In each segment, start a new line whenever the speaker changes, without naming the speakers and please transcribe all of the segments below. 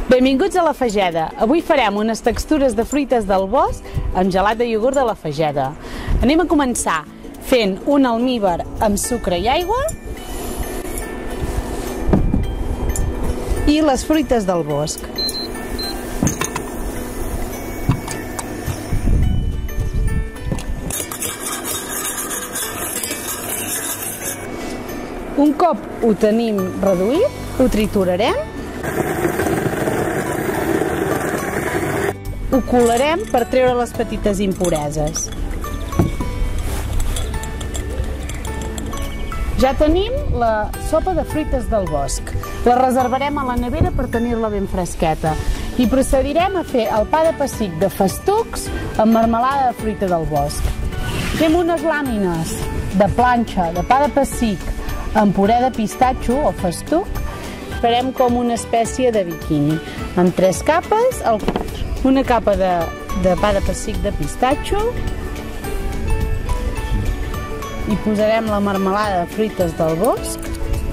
Benvinguts a La Fageda. Avui farem unes textures de fruites del bosc amb gelat de iogurt de La Fageda. Anem a començar fent un almívar amb sucre i aigua i les fruites del bosc. Un cop ho tenim reduït, ho triturarem, ho colarem per treure les petites impureses. Ja tenim la sopa de fruites del bosc. La reservarem a la nevera per tenir-la ben fresqueta. I procedirem a fer el pa de pessic de festucs amb marmelada de fruita del bosc. Fem unes làmines de planxa de pa de pessic amb puré de pistatxo o festuc. Farem com una espècie de biquini, amb 3 capes, una capa de pa de pessic de pistatxo, i posarem la marmelada de fruites del bosc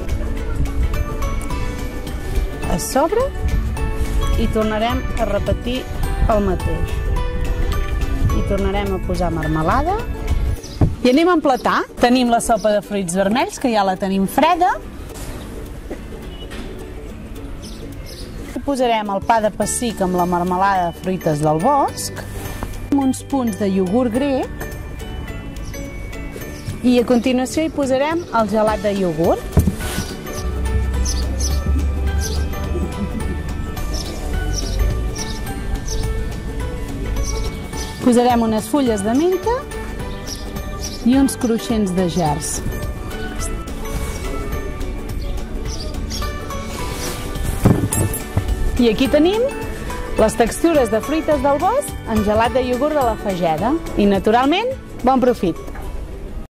a sobre i tornarem a repetir el mateix. I tornarem a posar marmelada. I anem a emplatar. Tenim la sopa de fruits vermells, que ja la tenim freda. Posarem el pa de pessic amb la marmelada de fruites del bosc, amb uns punts de iogurt grec, i a continuació hi posarem el gelat de iogurt. Posarem unes fulles de menta i uns cruixents de gerds. I aquí tenim les textures de fruites del bosc amb gelat de iogurt de La Fageda. I naturalment, bon profit!